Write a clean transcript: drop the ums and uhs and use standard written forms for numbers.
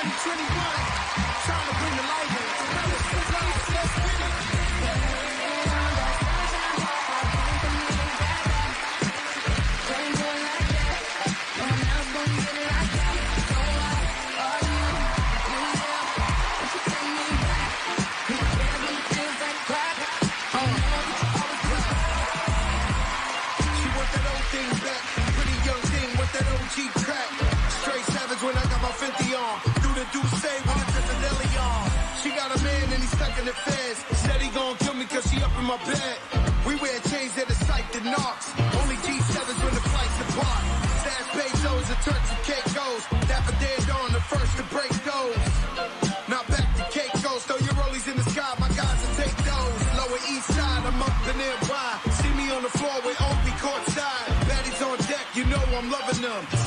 Time to bring the light in. Let's get it. When I got my 50 on, do the do say when it's just a deli on. She got a man and he's stuck in the feds. Said he gon' kill me cause she up in my bed. We wear chains that are psyched and knocks. Only G7s when the flights depart. Stash pesos and Turks and Caicos. Dapper dead on the first to break those. Now back to Caicos. Throw your rollies in the sky, my guys will take those. Lower east side, I'm up in there wide. See me on the floor with Obi courtside. Baddies on deck, you know I'm loving them.